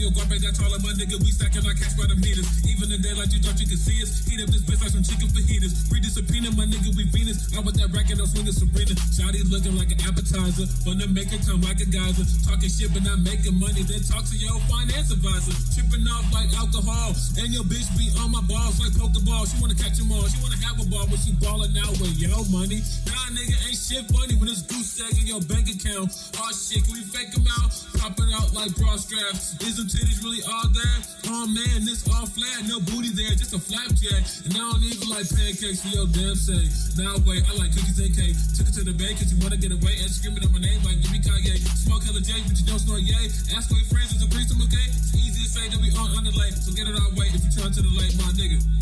your guap ain't that tall, my nigga, we stacking our cash by the meters. Even in daylight, you thought you could see us. Heat up this bitch like some chicken fajitas. Free the subpoena, my nigga, we Venus. Out with that racket, I'm swinging Serena. Shawty looking like an appetizer. Fun to make it come like a geyser. Talking shit but not making money, then talk to your finance advisor. Tripping off like alcohol. And your bitch be on my balls like Pokeball. She wanna catch them all, she wanna have a ball when she ballin' out with your money. Nah, nigga, ain't shit funny when it's goose egg in your bank account. Oh shit, can we fake them out? Popping out like bra straps. Is them titties really all there? Oh man, this all flat, no booty there, just a flapjack. And I don't even like pancakes for your damn sake. Now wait, I like cookies and cake. Took it to the bank cause you wanna get away. And screaming out my name like Yippee Kanye. Smoke hella J, but you don't snort yay. Ask all your friends, is a threesome okay? It's easy to say that we on underlay. So get it our way if you trying to delay, my nigga.